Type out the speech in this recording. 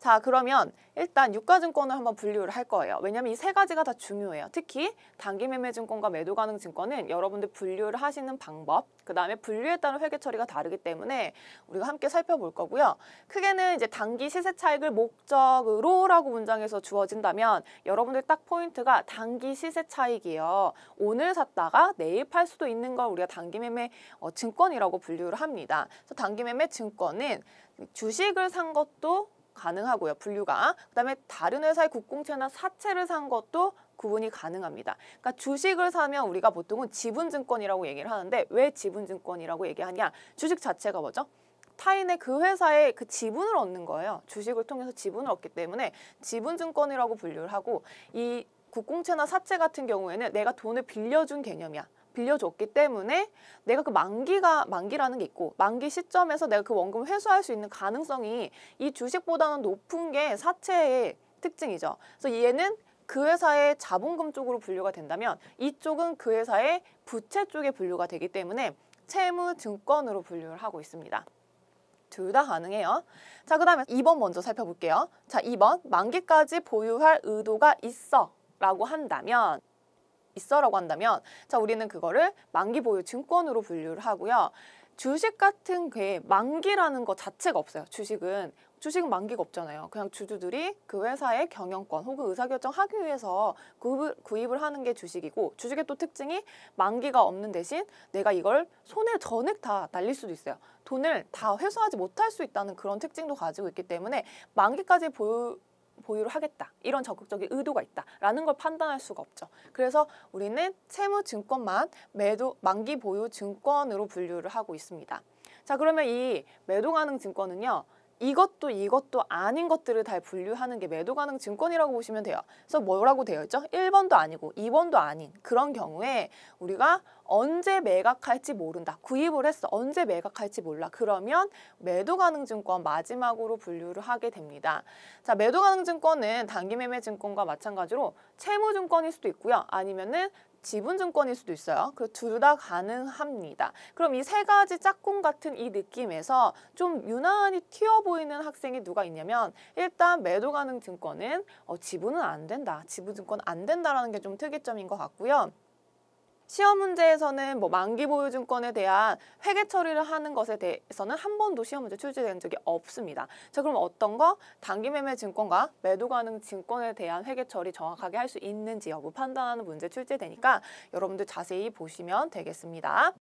자, 그러면 일단 유가증권을 한번 분류를 할 거예요. 왜냐면 이 세 가지가 다 중요해요. 특히 단기매매증권과 매도가능증권은 여러분들 분류를 하시는 방법, 그 다음에 분류에 따른 회계 처리가 다르기 때문에 우리가 함께 살펴볼 거고요. 크게는 이제 단기 시세 차익을 목적으로 라고 문장에서 주어진다면 여러분들 딱 포인트가 단기 시세 차익이에요. 오늘 샀다가 내일 팔 수도 있는 걸 우리가 단기매매 증권이라고 분류를 합니다. 그래서 단기매매 증권은 주식을 산 것도 가능하고요. 분류가. 그다음에 다른 회사의 국공채나 사채를 산 것도 구분이 가능합니다. 그러니까 주식을 사면 우리가 보통은 지분증권이라고 얘기를 하는데 왜 지분증권이라고 얘기하냐? 주식 자체가 뭐죠? 타인의 그 회사의 그 지분을 얻는 거예요. 주식을 통해서 지분을 얻기 때문에 지분증권이라고 분류를 하고 이 국공채나 사채 같은 경우에는 내가 돈을 빌려준 개념이야. 빌려줬기 때문에 내가 그 만기라는 게 있고 만기 시점에서 내가 그 원금을 회수할 수 있는 가능성이 이 주식보다는 높은 게 사채의 특징이죠. 그래서 얘는 그 회사의 자본금 쪽으로 분류가 된다면 이쪽은 그 회사의 부채 쪽에 분류가 되기 때문에 채무증권으로 분류를 하고 있습니다. 둘 다 가능해요. 자, 그 다음에 2번 먼저 살펴볼게요. 자, 2번 만기까지 보유할 의도가 있어 라고 한다면 자, 우리는 그거를 만기 보유 증권으로 분류를 하고요. 주식 같은 게 만기라는 것 자체가 없어요. 주식은 만기가 없잖아요. 그냥 주주들이 그 회사의 경영권 혹은 의사결정하기 위해서 구입을 하는 게 주식이고 주식의 또 특징이 만기가 없는 대신 내가 이걸 손해 전액 다 날릴 수도 있어요. 돈을 다 회수하지 못할 수 있다는 그런 특징도 가지고 있기 때문에 만기까지 보유를 하겠다. 이런 적극적인 의도가 있다라는 걸 판단할 수가 없죠. 그래서 우리는 채무증권만 만기 보유 증권으로 분류를 하고 있습니다. 자, 그러면 이 매도가능 증권은요. 이것도 아닌 것들을 다 분류하는 게 매도가능 증권이라고 보시면 돼요. 그래서 뭐라고 되어 있죠? 1번도 아니고 2번도 아닌 그런 경우에 우리가 언제 매각할지 모른다. 구입을 했어. 언제 매각할지 몰라. 그러면 매도가능 증권 마지막으로 분류를 하게 됩니다. 자, 매도가능 증권은 단기매매증권과 마찬가지로 채무증권일 수도 있고요. 아니면은 지분증권일 수도 있어요. 그 둘 다 가능합니다. 그럼 이 세 가지 짝꿍 같은 이 느낌에서 좀 유난히 튀어 보이는 학생이 누가 있냐면 일단 매도가능 증권은 지분은 안 된다. 지분증권 안 된다라는 게 좀 특이점인 것 같고요. 시험 문제에서는 뭐 만기 보유 증권에 대한 회계 처리를 하는 것에 대해서는 한 번도 시험 문제 출제된 적이 없습니다. 자, 그럼 어떤 거? 단기 매매 증권과 매도 가능 증권에 대한 회계 처리 정확하게 할 수 있는지 여부 판단하는 문제 출제되니까 여러분들 자세히 보시면 되겠습니다.